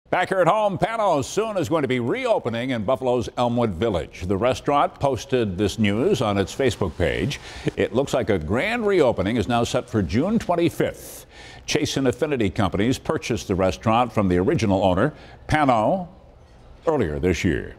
Back here at home, Pano soon is going to be reopening in Buffalo's Elmwood Village. The restaurant posted this news on its Facebook page. It looks like a grand reopening is now set for June 25th. Chase and Affinity Companies purchased the restaurant from the original owner, Pano, earlier this year.